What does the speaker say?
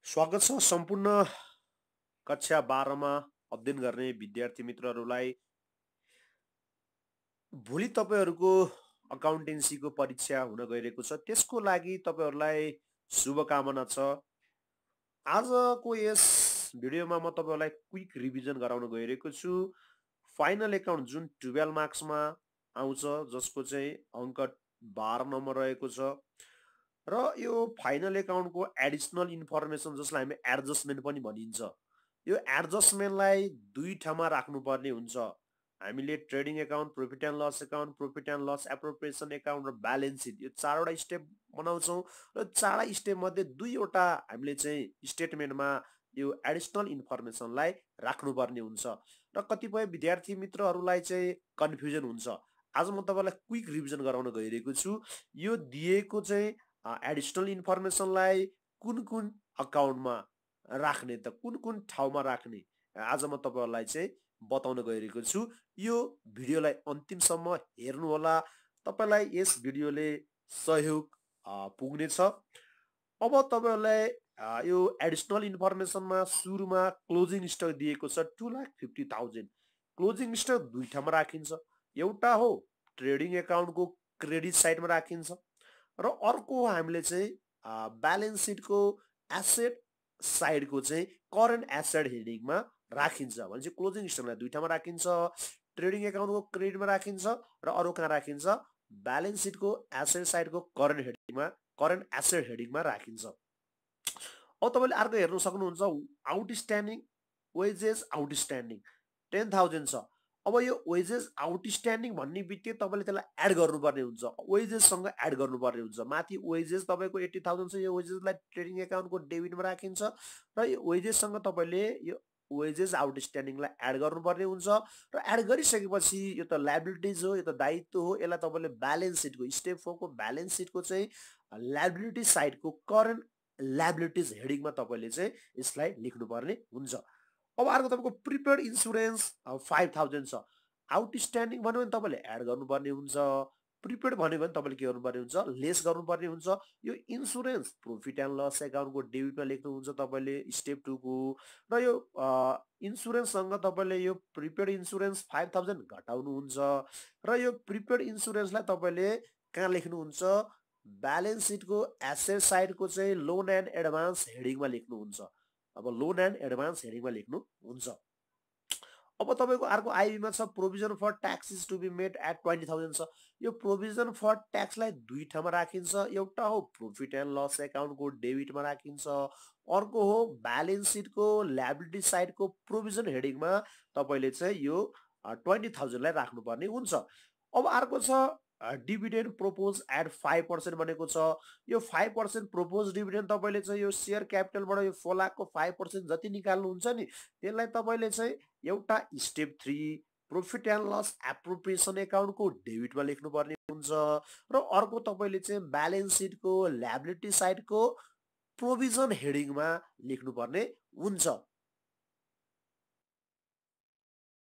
स्वागत छ सम्पूर्ण कक्षा 12 मा अध्ययन गर्ने विद्यार्थी मित्रहरूलाई। भोलि तपाईहरूको अकाउन्टेन्सीको परीक्षा हुन गइरहेको छ। त्यसको लागि तपाईहरूलाई शुभकामना छ। आजको यस भिडियोमा म तपाईहरूलाई क्विक रिभिजन गराउन गइरहेको छु। फाइनल एकाउन्ट जुन 12 मार्क्समा आउँछ, जसको चाहिँ अङ्क 12 नम्बर रहेको छ र यो फाइनल एकाउन्टको एडिसनल इन्फर्मेसन जसलाई हामी एडजस्टमेन्ट पनि भनिन्छ। यो एडजस्टमेन्टलाई दुई ठाउँमा राख्नुपर्ने हुन्छ। हामीले trading account, profit and loss account, profit and loss appropriation account र ब्यालेन्स सिट, यो चारवटा स्टेप बनाउँछौँ र चारवटा स्टेप मध्ये दुईवटा हामीले चाहिँ स्टेटमेन्टमा यो एडिसनल इन्फर्मेसनलाई राख्नुपर्ने हुन्छ र कतिपय विद्यार्थी मित्रहरूलाई चाहिँ कन्फ्युजन हुन्छ। आज म तपाईँलाई क्विक रिभिजन गराउन गइरहेको छु। यो दिएको चाहिँ एडिसनल इन्फर्मेसनलाई कुन कुन अकाउन्टमा राख्ने त कुन कुन ठाउँमा राख्ने आज म तपाईँहरूलाई चाहिँ बताउन गइरहेको छु। यो भिडियोलाई अन्तिमसम्म हेर्नु होला। तपाईलाई यस भिडियोले सहयोग पुग्नेछ। अब तपाईहरूलाई यो एडिसनल इन्फर्मेसनमा सुरुमा क्लोजिङ स्टक दिएको छ 2,50,000। क्लोजिङ स्टक दुई ठाउँमा राखिन्छ। एउटा हो ट्रेडिङ एकाउन्टको क्रेडिट साइडमा राखिन्छ र अर्को हो हामीले चाहिँ ब्यालेन्स सिटको एसेट साइडको चाहिँ करेन्ट एसेट हेडिङमा राखिन्छ। भनेपछि क्लोजिङ स्टकलाई दुई ठाउँमा राखिन्छ। ट्रेडिङ एकाउन्टको क्रेडिटमा राखिन्छ र अरू कहाँ राखिन्छ? ब्यालेन्स सिटको एसेट साइडको करेन्ट हेडिङमा, करेन्ट एसेट हेडिङमा राखिन्छ। अब तपाईँले अर्को हेर्न सक्नुहुन्छ, आउटस्ट्यान्डिङ वेजेस आउटस्ट्यान्डिङ 10,000 छ। अब यो वेजेस आउटस्ट्यान्डिङ भन्ने बित्तिकै तपाईँले त्यसलाई एड गर्नुपर्ने हुन्छ, वेजेससँग एड गर्नुपर्ने हुन्छ। माथि वेजेस तपाईँको 80,000 छ, यो वेजेसलाई ट्रेडिङ एकाउन्टको डेबिटमा राखिन्छ र यो वेजेससँग तपाईँले यो वेजेस आउटस्ट्यान्डिङलाई एड गर्नुपर्ने हुन्छ र एड गरिसकेपछि यो त लायबिलिटिज हो, यो त दायित्व हो। यसलाई तपाईँले ब्यालेन्स सिटको स्टेप 4 को ब्यालेन्स सिटको चाहिँ लायबिलिटी साइडको करेन्ट लायबिलिटिज हेडिङमा तपाईँले चाहिँ यसलाई लेख्नुपर्ने हुन्छ। अब अर्को तपाईँको प्रिपेड इन्सुरेन्स 5,000 छ। आउटस्ट्यान्डिङ भन्यो भने तपाईँले एड गर्नुपर्ने हुन्छ, प्रिपेड भन्यो भने तपाईँले के गर्नुपर्ने हुन्छ? लेस गर्नुपर्ने हुन्छ। यो इन्सुरेन्स प्रॉफिट एन्ड लस एकाउन्टको डेबिटमा लेख्नुहुन्छ तपाईँले स्टेप 2 को र यो इन्सुरेन्ससँग तपाईँले यो प्रिपेड इन्सुरेन्स 5,000 घटाउनुहुन्छ र यो प्रिपेड इन्सुरेन्सलाई तपाईँले कहाँ लेख्नुहुन्छ? ब्यालेन्स सिटको एसेट साइडको चाहिँ लोन एन्ड एडभान्स हेडिङमा लेख्नुहुन्छ। अब लोन एन्ड एडभान्स हेडिङमा लेख्नुहुन्छ। अब तपाईँको अर्को आइबीमा छ provision for taxes to be made at 20,000 छ। यो प्रोभिजन फर ट्याक्सलाई दुई ठाउँमा राखिन्छ। एउटा हो प्रॉफिट एन्ड लस एकाउन्टको डेबिटमा राखिन्छ, अर्को हो ब्यालेन्स सिटको लायबिलिटी साइडको प्रोभिजन हेडिङमा तपाईँले चाहिँ यो 20,000 लाई राख्नुपर्ने हुन्छ। अब अर्को छ डिभिडेन्ड प्रोपोज एट 5% भनेको छ। यो 5% प्रोपोज डिभिडेन्ड तपाईँले चाहिँ यो सेयर क्यापिटलबाट यो 4 लाखको 5% जति निकाल्नुहुन्छ नि, त्यसलाई तपाईँले चाहिँ एउटा step 3 profit and loss appropriation एकाउन्टको डेबिटमा लेख्नुपर्ने हुन्छ र अर्को तपाईँले चाहिँ ब्यालेन्स सिटको लायबिलिटी साइडको प्रोभिजन हेडिङमा लेख्नुपर्ने हुन्छ।